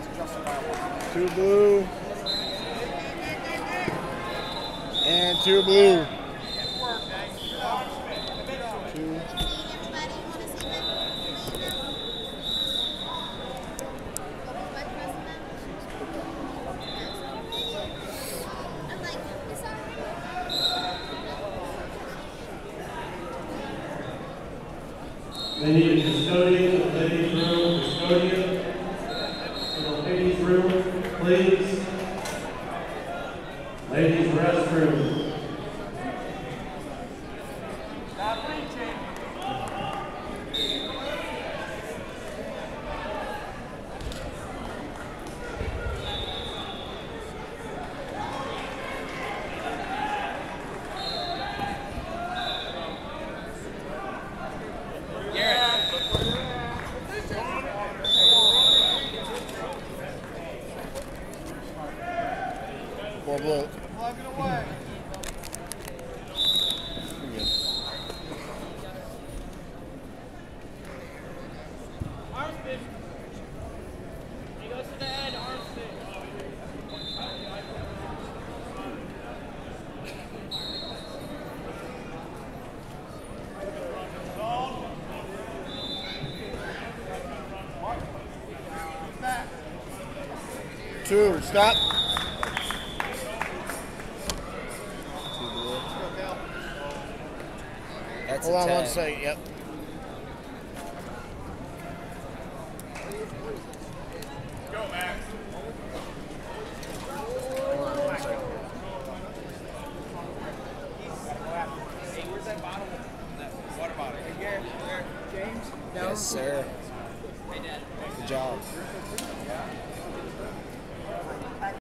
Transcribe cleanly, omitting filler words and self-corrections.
Two blue. And two blue. Two. They need a custodian, a ladies' room, custodian. So ladies' room, please. Ladies' restroom. More blue. Plug it away. Arm spin. He goes to the end, arm spin. Two. Stop. That's Hold a on 10. one second. Yep. Go, Max. Hold on one second. Hey, where's that bottle? That water bottle. James? Yes, sir. Hey, Dad. Good job.